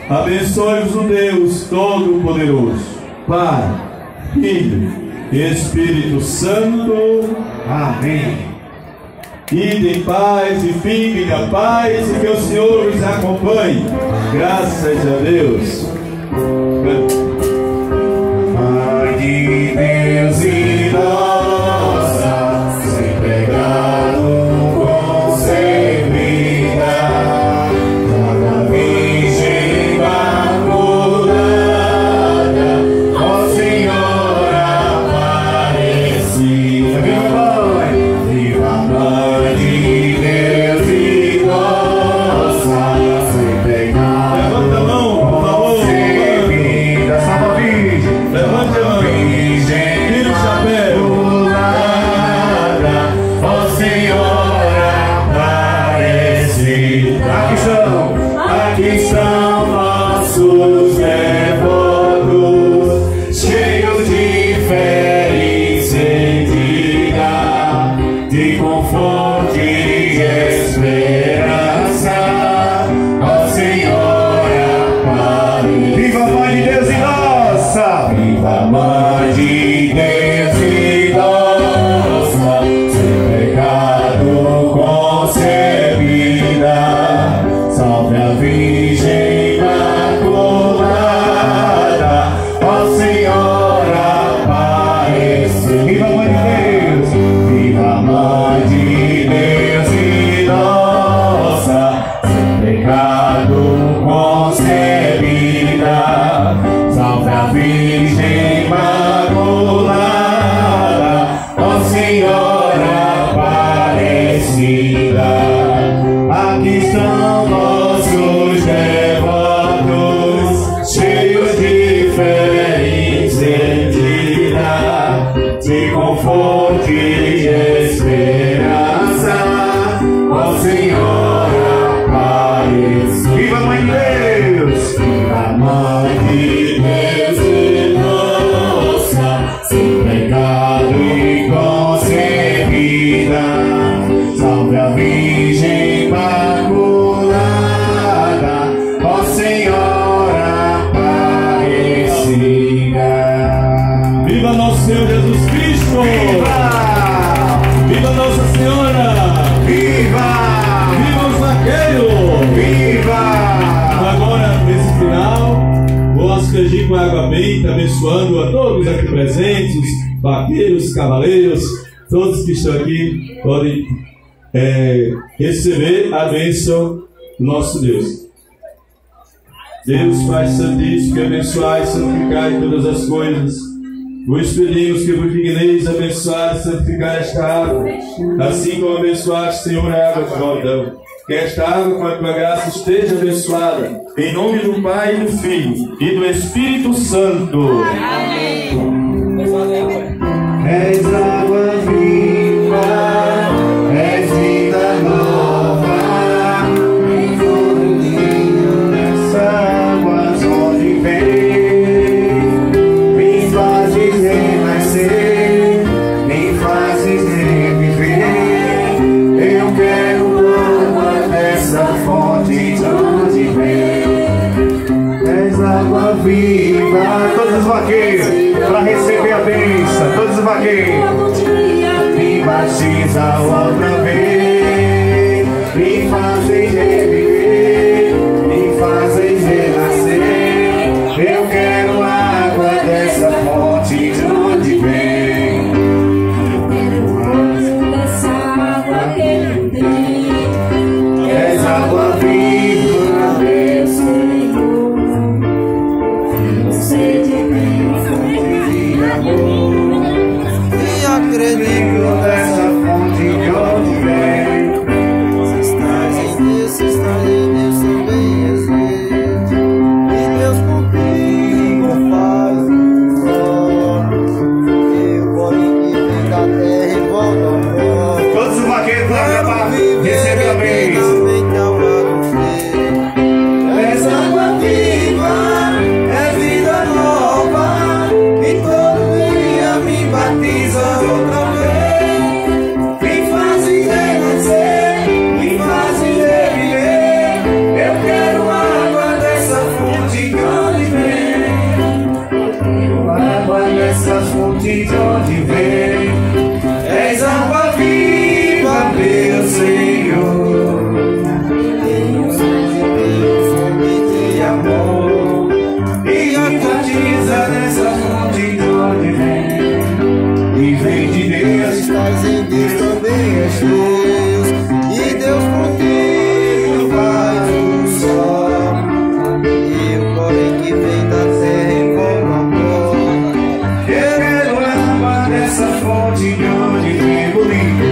Abençoe-vos o Deus Todo-Poderoso, Pai, Filho e Espírito Santo. Amém. Ide em paz e fiquem na paz, e que o Senhor os acompanhe. Graças a Deus. Mãe de Deus e nossa, sem pecado concebida, da Virgem Imaculada, ó Senhora Aparecida. Viva Mãe de Deus e nossa, sem pecado. Levanta a mão, por favor. Salva a Virgem. Levante a mão. Tira o chapéu. Ó Senhora Aparecida. Aqui estão nossos devotos, cheios de fé e sentida, de conforto e esperança. Ó Senhora Aparecida. Viva a Mãe de Deus e nossa! Viva a Mãe de Deus e nossa, sem pecado concebida. Salve a Virgem Imaculada, ó Senhora Aparecida. Viva a Mãe de Deus! Viva a Mãe de Deus e nossa, sem pecado concebida. Salve a Virgem Imaculada, ó Senhora Aparecida. Aqui estão nossos devotos, cheios de fé e sentida, de conforto e esperança. Ó Senhora Aparecida. Viva a Mãe de Deus! Viva a Mãe de Deus e nossa, sem pecado e concebida. Salve a Virgem Imaculada, ó Senhora Aparecida. Viva nosso Senhor Jesus Cristo! Viva Nossa Senhora! Viva! Viva os vaqueiros! Viva! Agora, nesse final, vou aspergir com água benta, abençoando a todos aqui presentes, os vaqueiros, cavaleiros, todos que estão aqui podem receber a bênção do nosso Deus. Deus Pai Santíssimo, que abençoai e santificai todas as coisas, vos pedimos que vos digneis abençoar e santificar esta água, assim como abençoaste, Senhor, a água do Jordão. Que esta água, com a tua graça, esteja abençoada, em nome do Pai, e do Filho e do Espírito Santo. Amém. És água viva, és vida nova, em todo nessas águas onde vem, me fazes renascer, me fazes reviver. Eu quero água dessa fonte de onde vem. És água viva. Todos os vaqueiros, para receber a bênção, todos os vaqueiros. Me batiza outra